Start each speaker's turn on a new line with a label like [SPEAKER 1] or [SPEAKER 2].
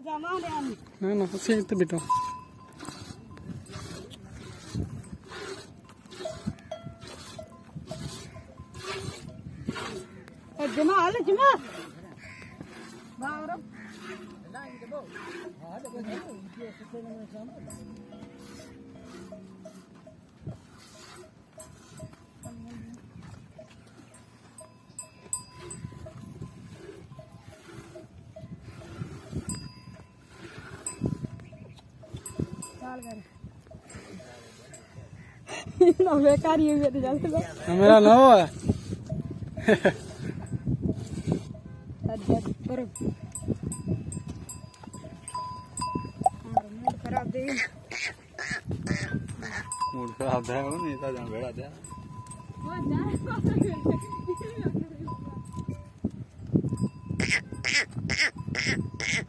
[SPEAKER 1] ना ना से तो बेटा
[SPEAKER 2] जमा हाल जमा ना बेकार ये भी जल्दी
[SPEAKER 1] मेरा ना हो है मूड खराब है वो नहीं था जहाँ बैठा था